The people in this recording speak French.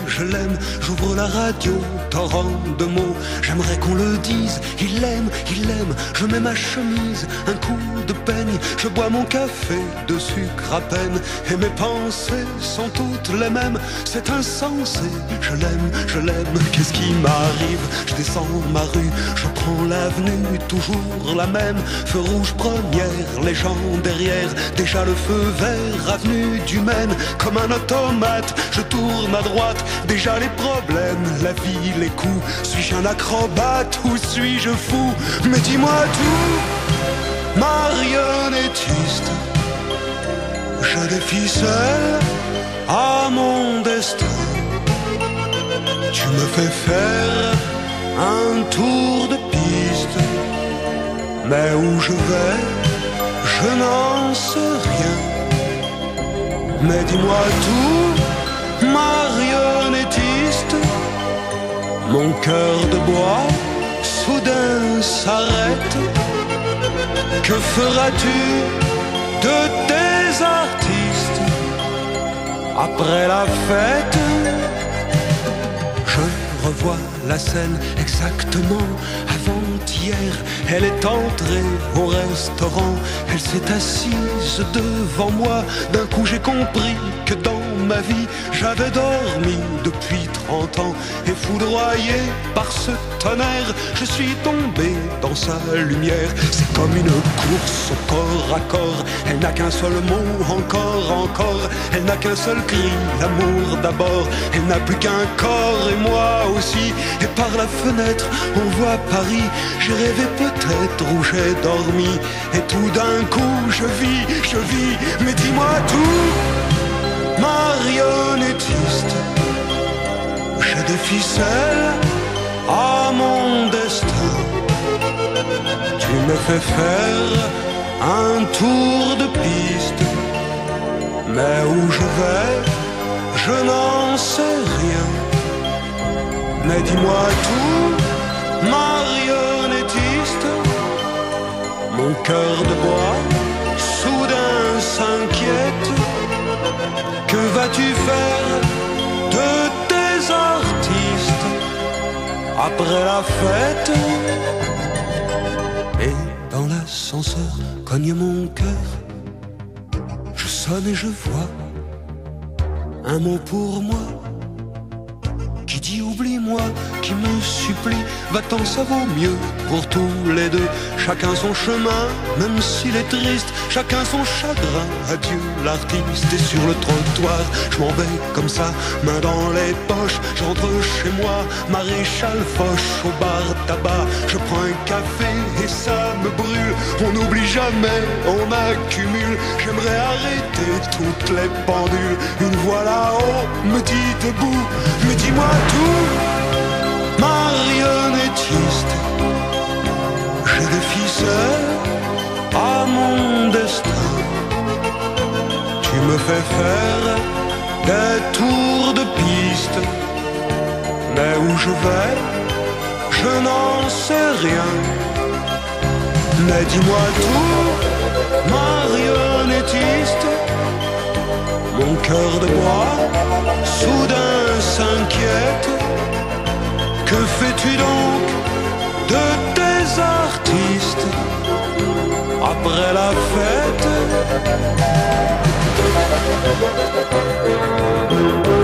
je l'aime, j'ouvre la radio, torrent de mots, j'aimerais qu'on le dise, il l'aime, je mets ma chemise, un coup de peigne, je bois mon café de sucre à peine, et mes pensées sont toutes les mêmes, c'est insensé, je l'aime, qu'est-ce qui m'arrive, je descends ma rue, je prends l'avenue, toujours la même, feu rouge première, les gens derrière, déjà le feu vert, avenue du Maine, comme un automate, je tourne à droite, déjà les problèmes, la vie, les coups, suis-je un acrobate ou suis-je fou? Mais dis-moi tout, marionnettiste, je défie seul à mon destin, tu me fais faire un tour de piste, mais où je vais, je n'en sais rien. Mais dis-moi tout, marionnettiste, mon cœur de bois soudain s'arrête. Que feras-tu de tes artistes après la fête? Je revois la scène exactement avant-hier. Elle est entrée au restaurant, elle s'est assise devant moi. D'un coup j'ai compris que dans ma vie j'avais dormi depuis 30 ans. Et foudroyé par ce tonnerre, je suis tombé dans sa lumière. C'est comme une course au corps à corps. Elle n'a qu'un seul mot, encore. Elle n'a qu'un seul cri, l'amour d'abord. Elle n'a plus qu'un corps et moi aussi. Et par la fenêtre on voit Paris. J'ai rêvé peut-être où j'ai dormi. Et tout d'un coup je vis. Mais dis-moi tout, marionnettiste, j'ai des ficelles à mon destin. Tu me fais faire un tour de piste, mais où je vais, je n'en sais rien. Mais dis-moi tout, marionnettiste, mon cœur de bois soudain s'inquiète. Que vas-tu faire de tes artistes après la fête? Et dans l'ascenseur cogne mon cœur. Je sonne et je vois un mot pour moi qui dit oublie-moi, qui me supplie, va-t'en, ça vaut mieux pour tous les deux. Chacun son chemin, même s'il est triste, chacun son chagrin. Adieu l'artiste. Et sur le trottoir, je m'en vais comme ça, main dans les poches. J'entre chez moi, maréchal Foch, au bar tabac. Je prends un café et ça me brûle. On n'oublie jamais, on accumule. J'aimerais arrêter toutes les pendules. Une voix là-haut me dit debout, mais dis-moi tout, marionnettiste, j'ai des ficelles à mon destin. Tu me fais faire des tours de piste, mais où je vais, je n'en sais rien. Mais dis-moi tout, marionnettiste, mon cœur de bois soudain s'inquiète. Que fais-tu donc de tes artistes après la fête?